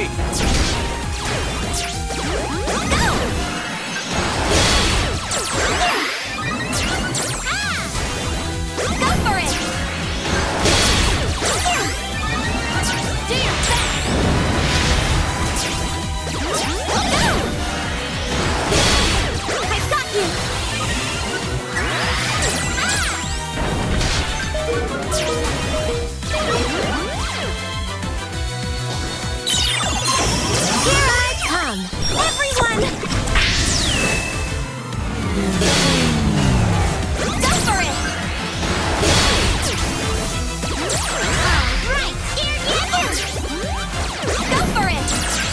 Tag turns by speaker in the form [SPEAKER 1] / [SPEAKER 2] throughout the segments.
[SPEAKER 1] me!
[SPEAKER 2] Go for it! Do your best! I've got you! Here I come! Everyone! Go for it! Alright, scared yet? Go for it!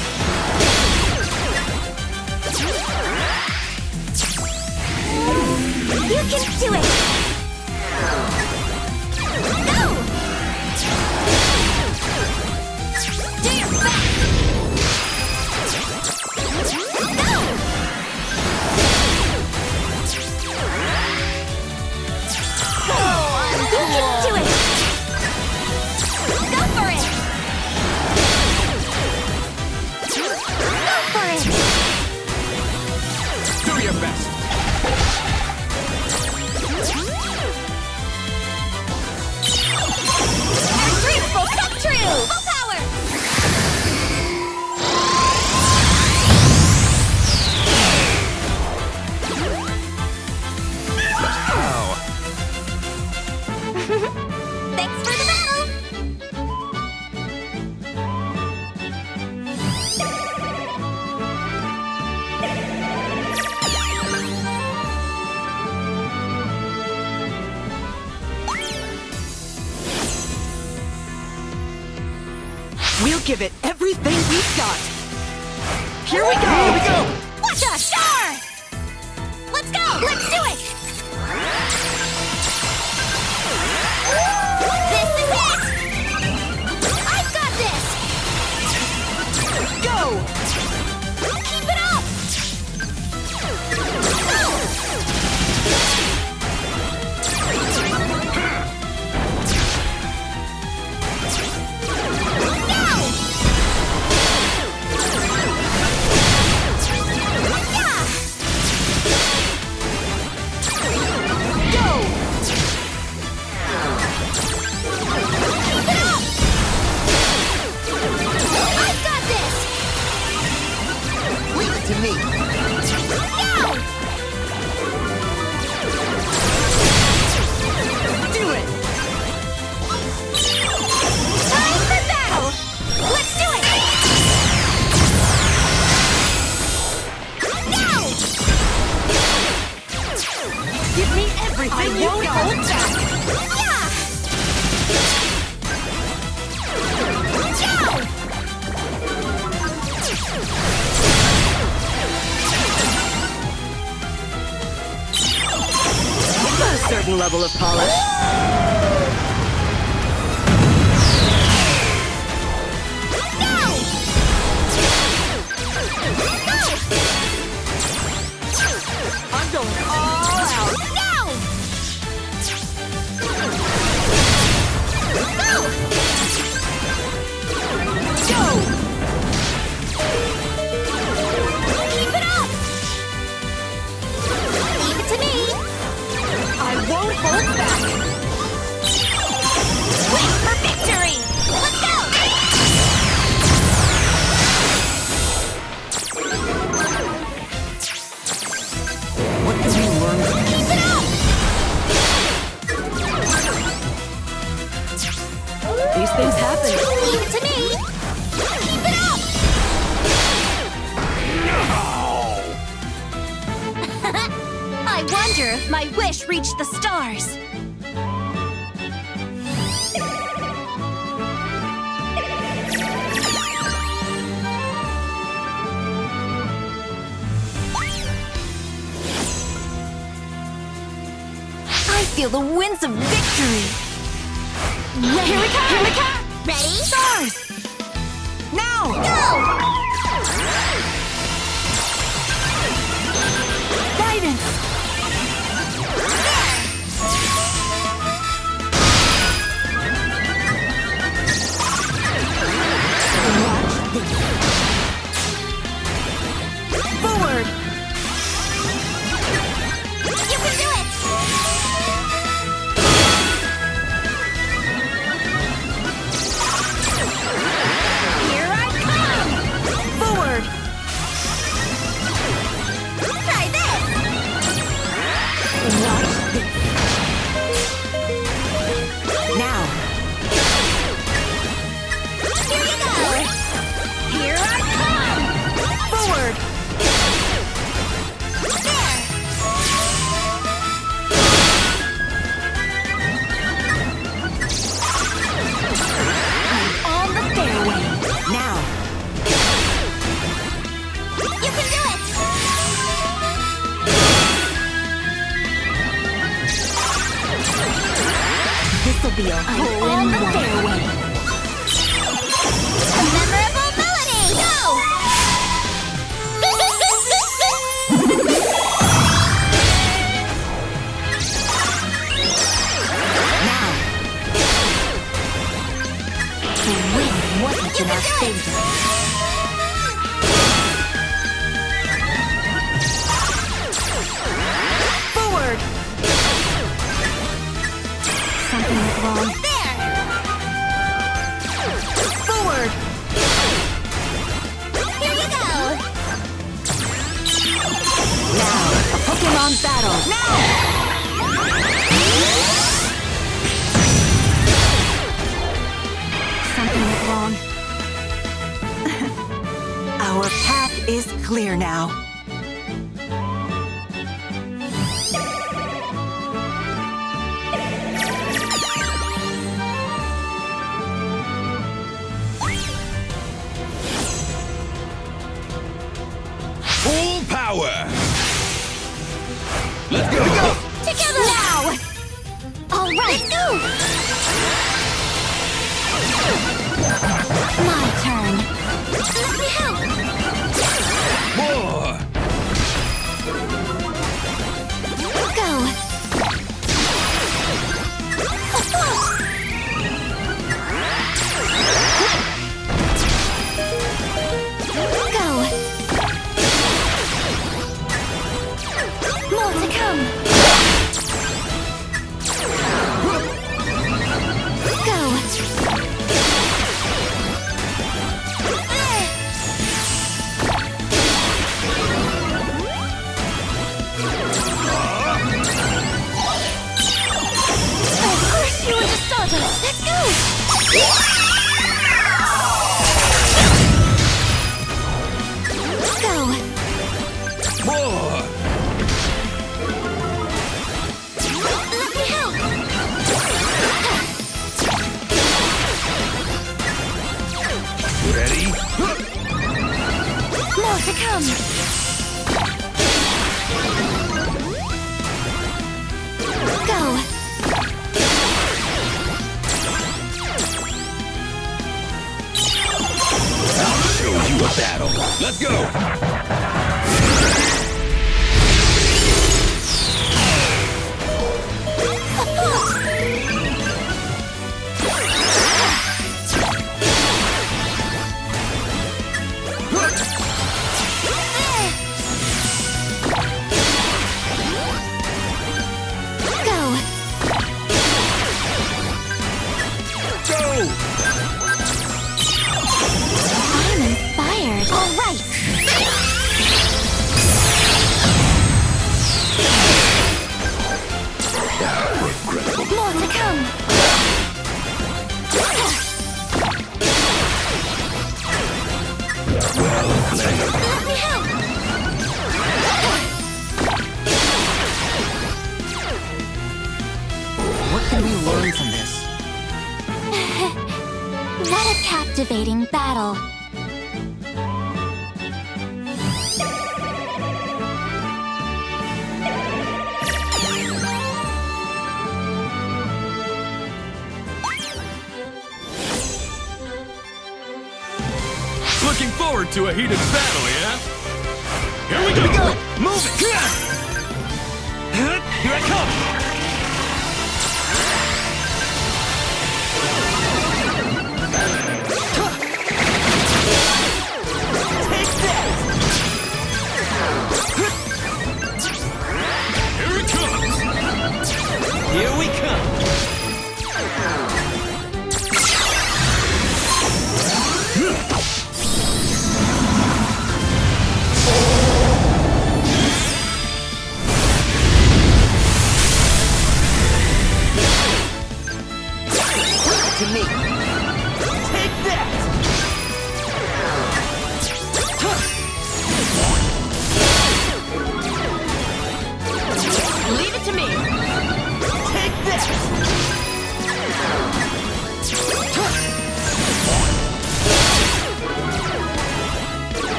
[SPEAKER 2] You can do it! Go! Do your best! Go! You can do it! Go for it! Go for it!
[SPEAKER 1] Do your best!
[SPEAKER 2] Our dreams will come true! Full power!
[SPEAKER 1] Ow.
[SPEAKER 2] Thanks for the battle!
[SPEAKER 3] We'll give it everything we've got. Here we go!
[SPEAKER 1] Here we go!
[SPEAKER 2] Watch us! Star! Let's go! Let's do it! This is it! I've got this!
[SPEAKER 3] Go!
[SPEAKER 2] Keep it up! I've got this!
[SPEAKER 3] Leave it to me.
[SPEAKER 2] Go!
[SPEAKER 3] Do it!
[SPEAKER 2] Time for battle! Let's do it! Go!
[SPEAKER 3] Give me everything you got. Hold back.
[SPEAKER 2] Yeah! Go!
[SPEAKER 3] A certain level of polish. I'm going all out. Go!
[SPEAKER 2] Keep it up! Leave it to me!
[SPEAKER 3] I won't hold back.
[SPEAKER 2] Wait for victory! Let's go!
[SPEAKER 3] What can we learn from this?
[SPEAKER 2] Keep it up!
[SPEAKER 3] These things happen.
[SPEAKER 2] Leave it to me! Keep it up! I wonder if my wish reached the stars. I feel the winds of victory. Here we come! Here we come! Ready? Stars!
[SPEAKER 3] Now!
[SPEAKER 2] Go!
[SPEAKER 3] Guidance! Watch this.
[SPEAKER 2] win wasn't in our favor.
[SPEAKER 3] Forward!
[SPEAKER 2] Something went wrong. There!
[SPEAKER 3] Forward!
[SPEAKER 2] Here you go!
[SPEAKER 3] Now, a Pokemon battle! Now!
[SPEAKER 2] Something went wrong.
[SPEAKER 3] Our path is clear now.
[SPEAKER 1] Full power! Let's go!
[SPEAKER 2] Together now! All right, let's go! My turn. Let me help.
[SPEAKER 1] More!
[SPEAKER 2] Go. Go. More to come. Go. Of course you were the Stardust. Let's go. Go.
[SPEAKER 1] More!
[SPEAKER 2] Let me help.
[SPEAKER 1] Ready?
[SPEAKER 2] More to come. Go.
[SPEAKER 1] I'll show you a battle. Let's go!
[SPEAKER 2] Go.
[SPEAKER 1] Go!
[SPEAKER 2] I'm inspired. All right. More to come. Let me help.
[SPEAKER 3] What can we learn from this?
[SPEAKER 2] What a captivating battle.
[SPEAKER 1] Looking forward to a heated battle, yeah? Here we go! Move it! Here I come!
[SPEAKER 3] Take that!
[SPEAKER 1] Here it comes!
[SPEAKER 3] Here we come!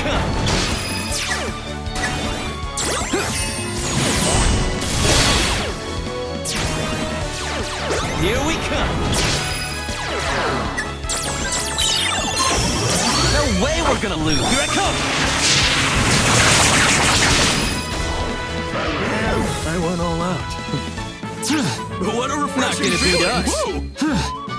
[SPEAKER 1] come! Here we come! No way we're gonna lose! Here I come! I went all out. What a refreshing feeling! Not gonna beat us!